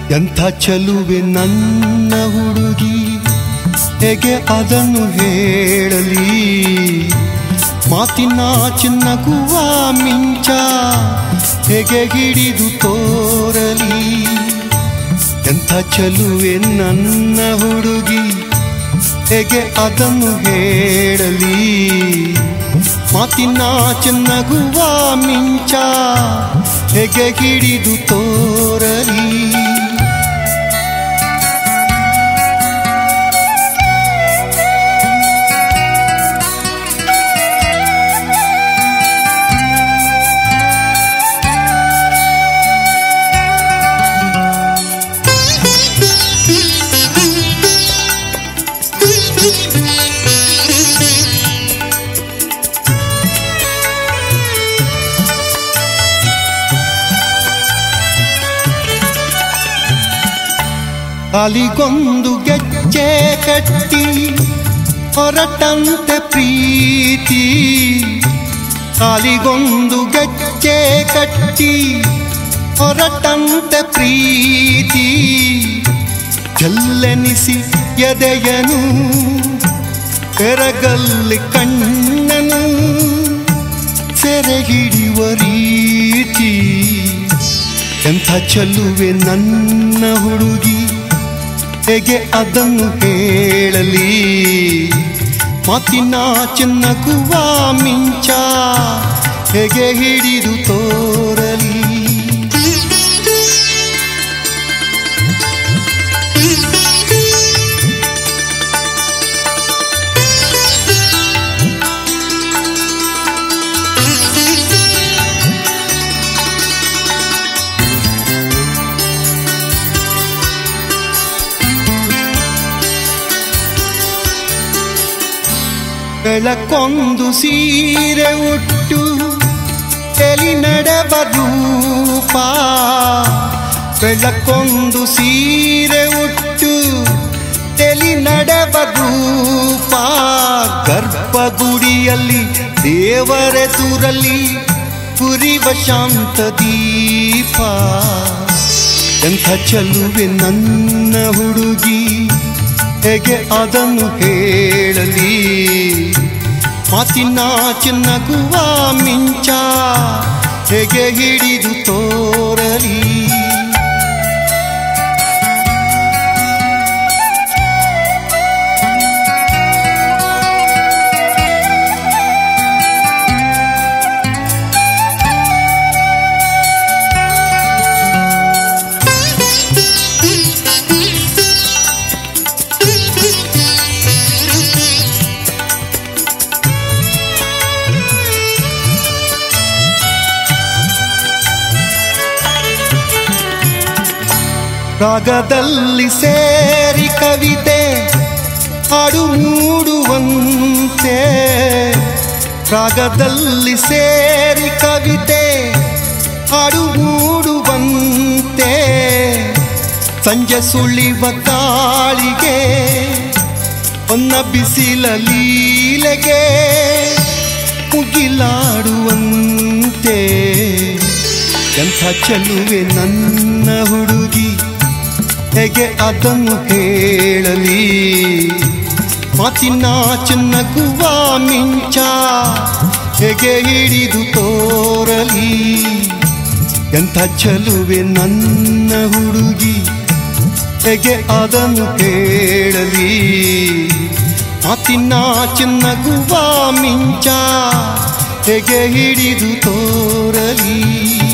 ಎಂಥ ಚೆಲುವೆ ನನ್ನ ಹುಡುಗಿ, ಹೇಗೆ ಅದನ್ನು ಹೇಳಲಿ? ಮಾತಿನ ಚಿನ್ನಗುವ ಮಿಂಚ ಹೇಗೆ ಹಿಡಿದು ತೋರಲಿ? ಎಂಥ ಚೆಲುವೆ ನನ್ನ ಹುಡುಗಿ, ಹೇಗೆ ಅದನ್ನು ಹೇಳಲಿ? ಮಾತಿನ ಚಿನ್ನಗುವ ಮಿಂಚ ಹೇಗೆ ಹಿಡಿದು ತೋರಲಿ? ಕಾಲಿಗೊಂದು ಗೆಜ್ಜೆ ಕಟ್ಟಿ ಹೊರಟಂತೆ ಪ್ರೀತಿ, ಕಾಲಿಗೊಂದು ಗೆಜ್ಜೆ ಕಟ್ಟಿ ಹೊರಟಂತೆ ಪ್ರೀತಿ, ಜಲ್ಲೆನಿಸಿ ಎದೆಯನು ಬೆರಗಲ್ಲಿ ಕಣ್ಣನು ಸೆರೆ ಹಿಡಿಯುವ ರೀತಿ. ಎಂಥ ಚೆಲುವೆ ನನ್ನ ಹುಡುಗಿ, ಹೇಗೆ ಅದನ್ನು ಹೇಳಲಿ? ಮಾತಿನ ಚಿನ್ನಗುವ ಮಿಂಚ ಹೇಗೆ ಹಿಡಿದು ತೋರಲಿ? ಬೆಳಕೊಂದು ಸೀರೆ ಉಟ್ಟು ತೆಲಿ ನಡೆವ ರೂಪ, ಬೆಳಕೊಂದು ಸೀರೆ ಉಟ್ಟು ತೆಲಿ ನಡೆವ ರೂಪ, ಗರ್ಭಗುಡಿಯಲ್ಲಿ ದೇವರೆದುರಲ್ಲಿ ಉರಿವ ಶಾಂತ ದೀಪ. ಎಂಥ ಚೆಲುವೆ ನನ್ನ ಹುಡುಗಿ, ಹೇಗೆ ಅದನ್ನು ಹೇಳಲಿ? ಮಾತಿನ ಚಿನ್ನಗುವ ಮಿಂಚ ಹೇಗೆ ಹಿಡಿದು ತೋರಲಿ? ರಾಗದಲ್ಲಿ ಸೇರಿ ಕವಿತೆ ಹಾಡು ಮೂಡುವಂತೆ, ರಾಗದಲ್ಲಿ ಸೇರಿ ಕವಿತೆ ಹಾಡು ಮೂಡುವಂತೆ, ಸಂಜೆ ಸುಳಿವ ತಾಳಿಗೆ ಒನ್ನ ಬಿಸಿಲ ಲೀಲೆಗೆ ಮುಗಿಲಾಡುವಂತೆ. ಎಂಥ ಚೆಲುವೆ ನನ್ನ ಹುಡುಗಿ, ಹೇಗೆ ಅದನ್ನು ಹೇಳಲಿ? ಮಾತಿನ ಚಿನ್ನಗುವ ಮಿಂಚ ಹೇಗೆ ಹಿಡಿದು ತೋರಲಿ? ಎಂಥ ಚೆಲುವೆ ನನ್ನ ಹುಡುಗಿ, ಹೇಗೆ ಅದನ್ನು ಹೇಳಲಿ? ಮಾತಿನ ಚಿನ್ನಗುವ ಮಿಂಚ ಹೇಗೆ ಹಿಡಿದು ತೋರಲಿ?